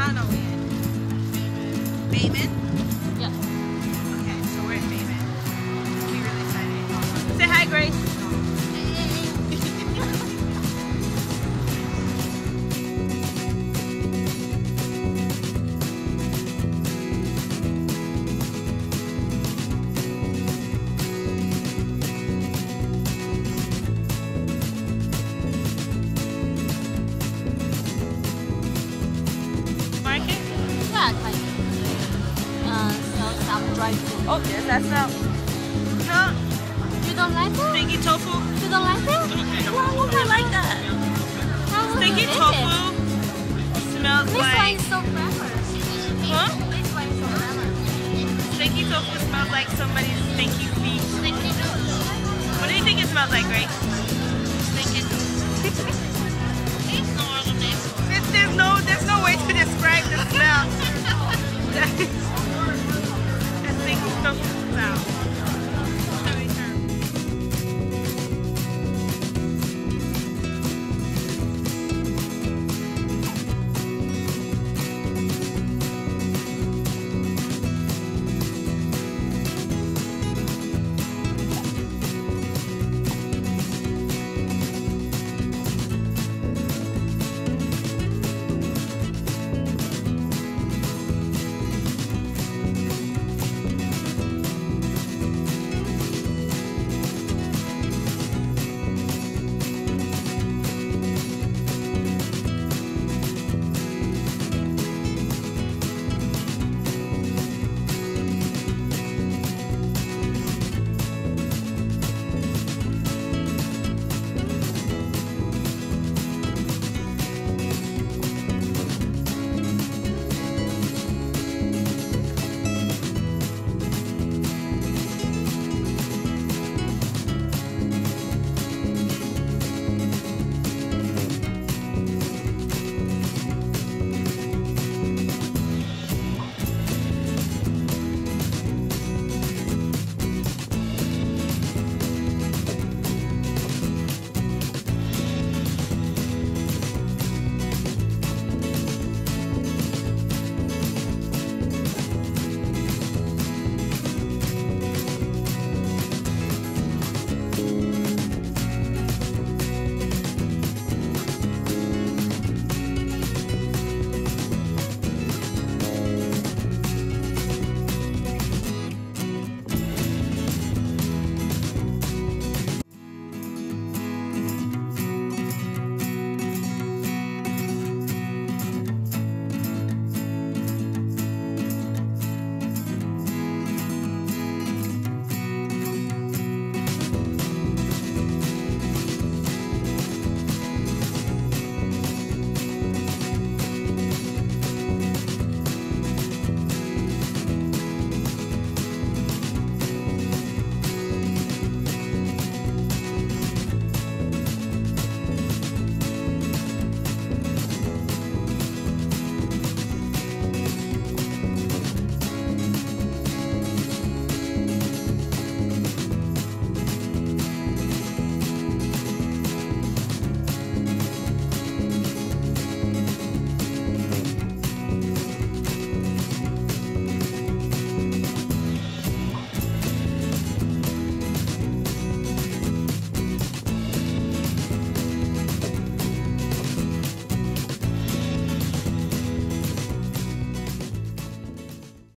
town are we in? Bayman? Yeah. Okay, so we're in Bayman. It'll be really exciting. Say hi, Grace. Market? Yeah, kind of. So some dry food. Oh, yes, that's not. No, You don't like that? sticky tofu. You don't like that? Why would I like that? How would Sticky you eat tofu it? smells This one like. is so clever. Huh? This one is so clever. Sticky tofu smells like somebody's stinky feet. What do you think it smells like, Grace?